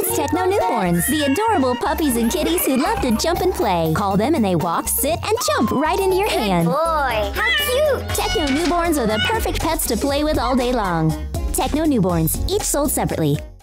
Introduce Tekno Newborns, the adorable puppies and kitties who love to jump and play. Call them and they walk, sit, and jump right into your hand. Boy, how cute! Tekno Newborns are the perfect pets to play with all day long. Tekno Newborns, each sold separately.